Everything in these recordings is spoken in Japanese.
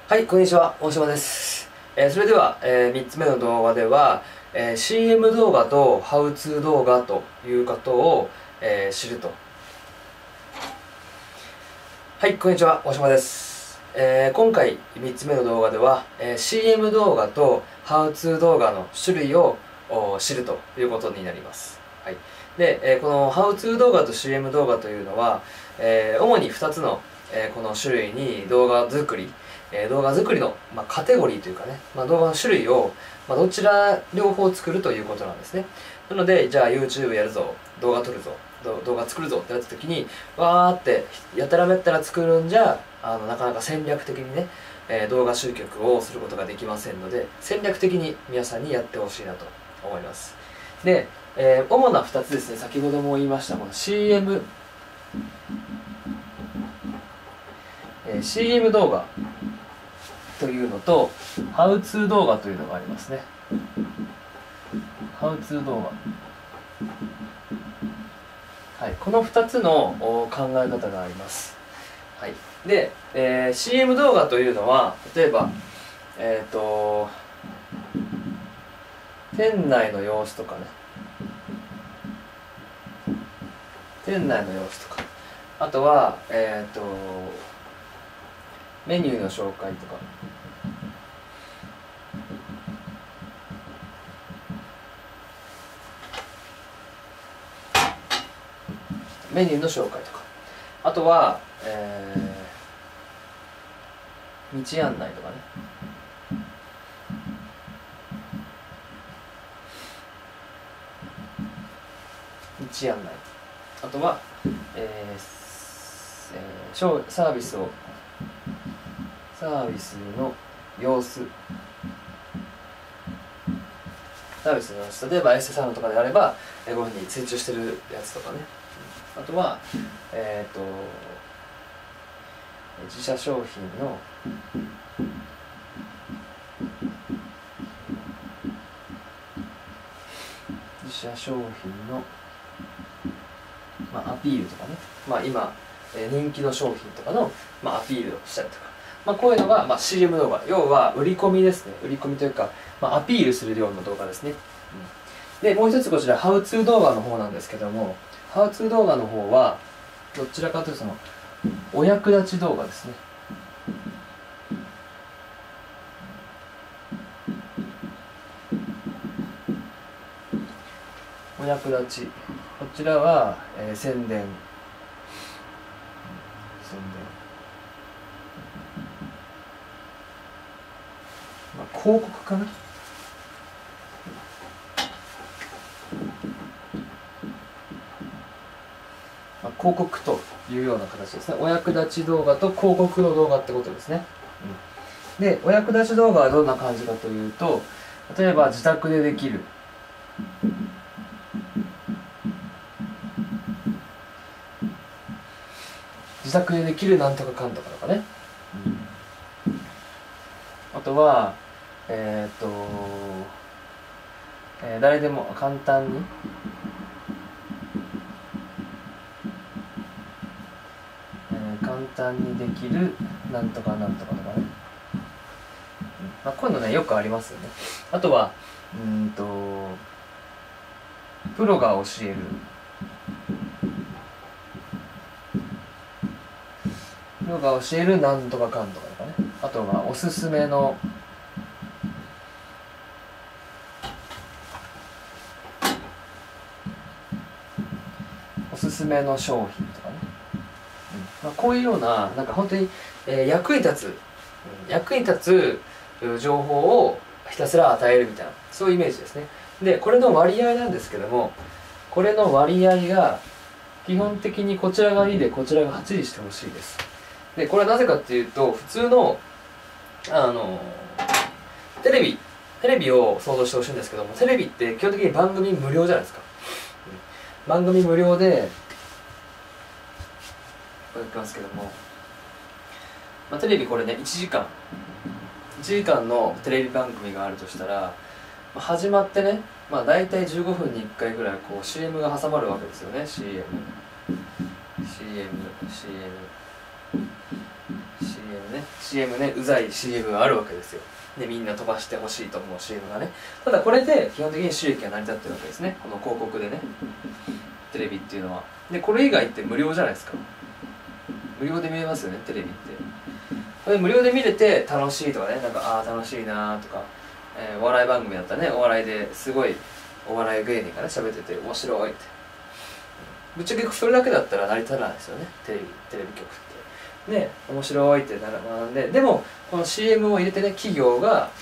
はい、こんにちは、大島です。それでは、3つ目の動画では、CM 動画とハウツー動画ということを、知ると。はい、こんにちは、大島です。今回3つ目の動画では、CM 動画とハウツー動画の種類を知るということになります。はい、で、このハウツー動画と CM 動画というのは、主に2つの、この種類に動画作りの、カテゴリーというかね、動画の種類を、どちら両方作るということなんですね。なので、じゃあ YouTube やるぞ、動画撮るぞ、動画作るぞってなった時に、わーってやたらめったら作るんじゃなかなか戦略的にね、動画集客をすることができませんので、戦略的に皆さんにやってほしいなと思います。で、主な2つですね、先ほども言いましたこの CM 動画というのとハウツー動画というのがありますね。ハウツー動画、はい、この2つの考え方があります。はい、で、CM 動画というのは例えば店内の様子とかね、店内の様子とか、あとはメニューの紹介とか、メニューの紹介とか、あとは、道案内とかね、道案内、あとは、サービスの様子、例えばエステサロンとかであればこういうふうに成長してるやつとかね、あとは自社商品のアピールとかね、今人気の商品とかのアピールをしたりとか、こういうのがCM 動画、要は売り込みですね。売り込みというか、アピールするような動画ですね。でもう一つこちらハウツー動画の方なんですけども、ハウツー動画の方はどちらかというとそのお役立ち動画ですね。お役立ち、こちらは、宣伝、広告かな。広告というような形ですね。お役立ち動画と広告の動画ってことですね。で、お役立ち動画はどんな感じかというと、例えば自宅でできるなんとかかんとかとかね、あとは誰でも簡単にできるなんとかなんとかとかね、こういうのねよくありますよね。あとはプロが教えるなんとかかんとかとかね、あとはおすすめの商品とかね、こういうような本当に、役に立つ情報をひたすら与えるみたいな、そういうイメージですね。でこれの割合なんですけども、これの割合が基本的にこちらが2でこちらが8にしてほしいです。でこれはなぜかっていうと、普通のテレビを想像してほしいんですけども、テレビって基本的に番組無料じゃないですか。番組無料でこれやってますけども、テレビこれね1時間のテレビ番組があるとしたら、始まってね、大体15分に1回ぐらいこう CM が挟まるわけですよね。CM ね。 ね CM ね、うざい CM があるわけですよ。でみんな飛ばしてほしいと思う CM がね。ただこれで基本的に収益が成り立ってるわけですね、この広告でね、テレビっていうのは。でこれ以外って無料じゃないですか。無料で見れますよね、テレビって。これ無料で見れて楽しいとかね、なんかああ楽しいなとか、お笑い番組だったらね、お笑いですごいお笑い芸人がね喋ってて面白いって、ぶっちゃけそれだけだったら成り立たないですよね、テレビ局ってね。面白いってなら学んで、でもこの CM を入れてね、企業が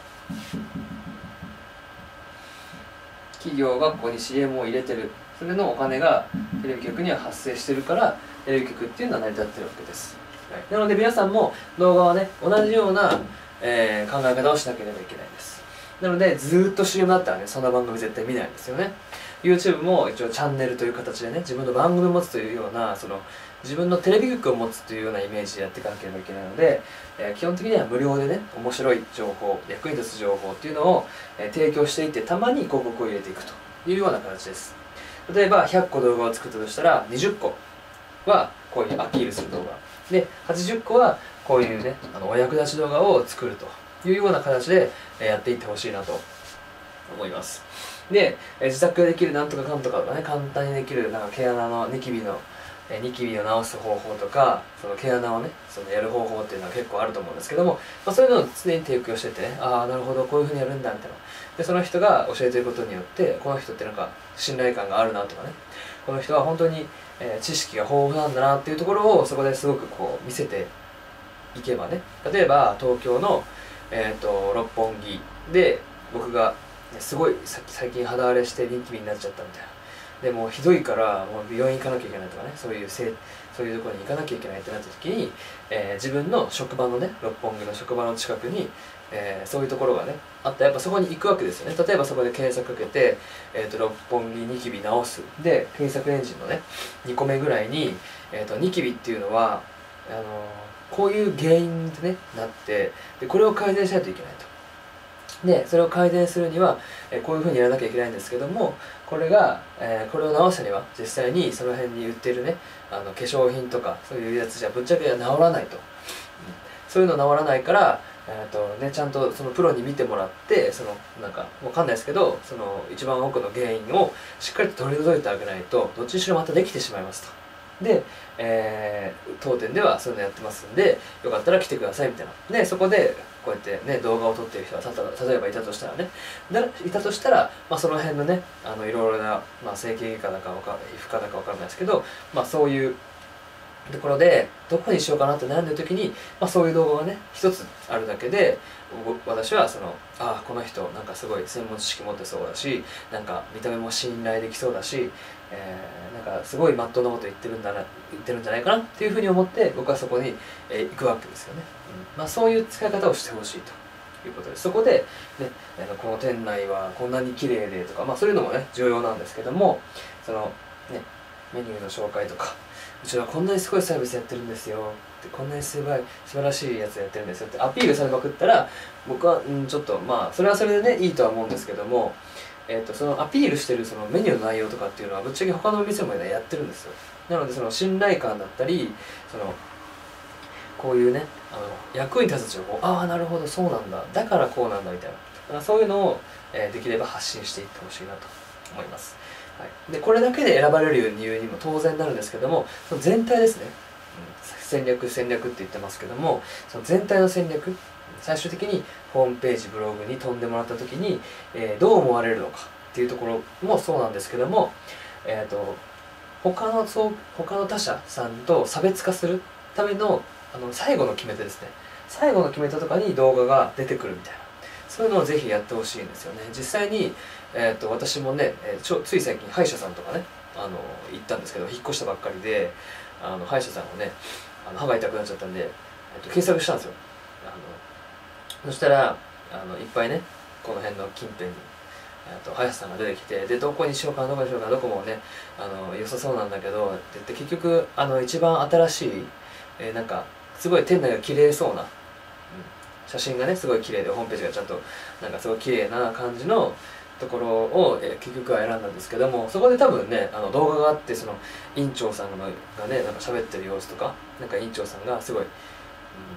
ここに CM を入れてる、それのお金がテレビ局には発生してるから、テレビ局っていうのは成り立ってるわけです、はい、なので皆さんも動画はね同じような、考え方をしなければいけないです。なのでずーっと CM だったらね、そんな番組絶対見ないんですよね。 YouTube も一応チャンネルという形でね、自分の番組を持つというような、その自分のテレビ局を持つというようなイメージでやっていかなければいけないので、基本的には無料でね、面白い情報、役に立つ情報っていうのを、提供していって、たまに広告を入れていくというような形です。例えば100個動画を作ったとしたら、20個はこういうアピールする動画で、80個はこういうね、お役立ち動画を作るというような形でやっていってほしいなと思います。で、自宅でできるなんとかかんとかとかね、簡単にできるなんか毛穴のニキビを直す方法とか、その毛穴をね、そのやる方法っていうのは結構あると思うんですけども、そういうのを常に提供しててね、ああなるほど、こういうふうにやるんだみたいな。でその人が教えてることによって、この人ってなんか信頼感があるなとかね、この人は本当に、知識が豊富なんだなっていうところをそこですごくこう見せていけばね、例えば東京の、六本木で僕がすごい最近肌荒れしてニキビになっちゃったみたいな、でもうひどいからもう病院行かなきゃいけないとかね、そういうところに行かなきゃいけないってなった時に、自分の職場のね、六本木の職場の近くに、そういうところがねあったら、やっぱそこに行くわけですよね。例えばそこで検索かけて、六本木ニキビ治すで検索エンジンのね2個目ぐらいに、ニキビっていうのはこういう原因でねなって、でこれを改善しないといけないと。でそれを改善するには、こういうふうにやらなきゃいけないんですけども、これを直すには実際にその辺に売ってるね、化粧品とかそういうやつじゃぶっちゃけ治らないと、そういうの治らないから、ちゃんとそのプロに見てもらって、そのなんかわかんないですけど、その一番奥の原因をしっかりと取り除いてあげないと、どっちにしろまたできてしまいますと。で、当店ではそういうのやってますんで、よかったら来てくださいみたいな。でそこでこうやってね動画を撮ってる人が例えばいたとしたらね、その辺のねいろいろな、整形外科だか皮膚科だかわかんないですけど、そういうところでどこにしようかなって悩んでる時に、そういう動画がね一つあるだけで、私はこの人なんかすごい専門知識持ってそうだし、なんか見た目も信頼できそうだし、なんかすごいまっとうなこと言ってるんじゃないかなっていうふうに思って、僕はそこに、行くわけですよね。そういう使い方をしてほしいということで、そこで、ね、この店内はこんなに綺麗でとか、そういうのもね重要なんですけども、そのねメニューの紹介とか、うちはこんなにすごいサービスやってるんですよって、こんなに素晴らしいやつやってるんですよってアピールされまくったら、僕は、ちょっとそれはそれでねいいとは思うんですけども、そのアピールしてるそのメニューの内容とかっていうのはぶっちゃけ他のお店も、ね、やってるんですよ。なのでその信頼感だったり、こういうね役に立つ情報、ああなるほどそうなんだ、だからこうなんだみたいな、そういうのを、できれば発信していってほしいなと思います。はい、でこれだけで選ばれる理由にも当然なるんですけども、その全体ですね、戦略って言ってますけども、その全体の戦略、最終的にホームページブログに飛んでもらった時に、どう思われるのかっていうところもそうなんですけども、他の他社さんと差別化するための最後の決め手ですね、最後の決め手とかに動画が出てくるみたいな、そういうのをぜひやってほしいんですよね。実際に、私もね、つい最近歯医者さんとかね行ったんですけど、引っ越したばっかりで歯医者さんもね歯が痛くなっちゃったんで、検索したんですよ。そしたらいっぱいねこの辺の近辺に歯医者さんが出てきて、でどこにしようかなどこもね良さそうなんだけどって言って、結局一番新しい、なんかすごい店内が綺麗そうな、写真がねすごい綺麗で、ホームページがちゃんとなんかすごい綺麗な感じのところを、結局は選んだんですけども、そこで多分ね動画があって、その院長さんがねなんか喋ってる様子とか、なんか院長さんがすごい、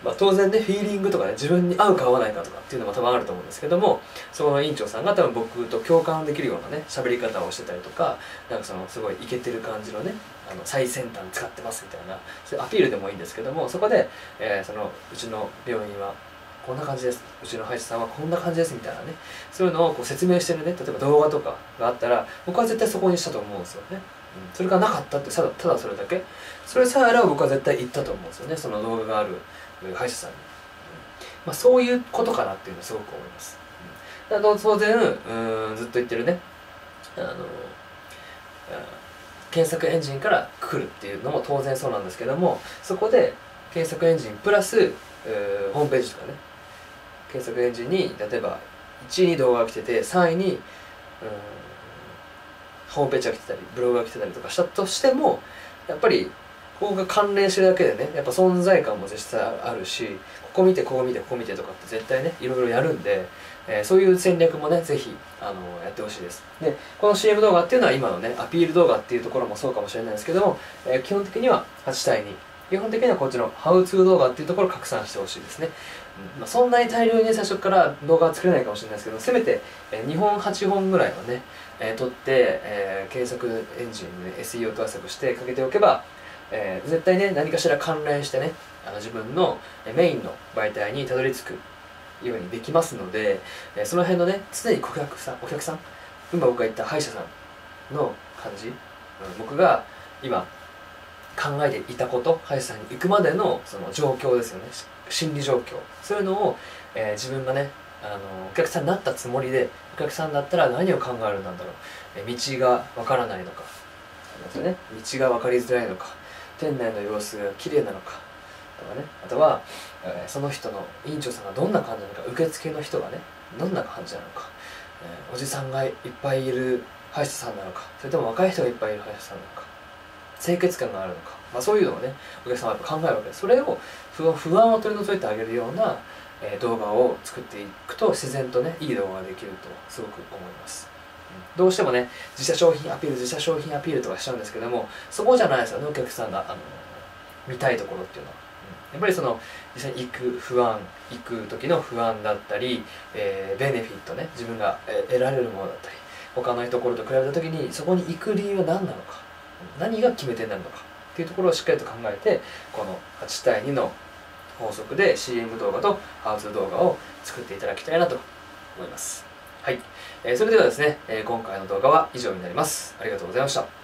当然ねフィーリングとかね自分に合うか合わないかとかっていうのも多分あると思うんですけども、そこの院長さんが多分僕と共感できるようなね喋り方をしてたりとか、なんかそのすごいイケてる感じのね最先端使ってますみたいなそういうアピールでもいいんですけども、そこで、そのうちの病院はこんな感じです、うちの歯医者さんはこんな感じですみたいなね、そういうのをこう説明してるね、例えば動画とかがあったら僕は絶対そこにしたと思うんですよね。それがなかったってただそれだけ、それさえあれば僕は絶対言ったと思うんですよね、その動画がある歯医者さんに。そういうことかなっていうのをすごく思います。だから当然ずっと言ってるね検索エンジンから来るっていうのも当然そうなんですけども、そこで検索エンジンプラスホームページとかね、検索エンジンに例えば1位に動画が来てて3位にホームページが来てたりブログが来てたりとかしたとしても、やっぱりここが関連してるだけでねやっぱ存在感も実際あるし、ここ見てここ見てここ見てとかって絶対ねいろいろやるんで、そういう戦略もねぜひやってほしいです。でこの CM 動画っていうのは今のねアピール動画っていうところもそうかもしれないですけども、基本的には8対2、基本的にはこっちのハウツー動画っていうところを拡散してほしいですね。そんなに大量に、ね、最初から動画は作れないかもしれないですけど、せめて2本8本ぐらいはね撮って、検索エンジンに、ね、SEO 対策してかけておけば、絶対ね何かしら関連してね自分のメインの媒体にたどり着くようにできますので、その辺のね常にお客さん今僕が言った歯医者さんの感じ、僕が今考えていたこと、歯医者さんに行くまでのその状況ですよね、心理状況、そういうのを、自分がねお客さんになったつもりで、お客さんだったら何を考えるんだろう、道がわからないのか、ね、道が分かりづらいのか、店内の様子が綺麗なのかとかね、あとは、その人の院長さんがどんな感じなのか、受付の人がねどんな感じなのか、おじさんがいっぱいいる歯医者さんなのか、それとも若い人がいっぱいいる歯医者さんなのか、清潔感があるのか、そういうのをねお客さんはやっぱ考えるわけです。それを不安を取り除いてあげるような動画を作っていくと自然とねいい動画ができるとすごく思います。どうしてもね自社商品アピールとかしちゃうんですけども、そこじゃないですよね、お客さんが見たいところっていうのは。やっぱりその実際に行く時の不安だったり、ベネフィットね、自分が得られるものだったり、他のところと比べた時にそこに行く理由は何なのか、何が決め手になるのかっていうところをしっかりと考えて、この8対2の法則で CM 動画とハウツー動画を作っていただきたいなと思います。はい、それではですね、今回の動画は以上になります。ありがとうございました。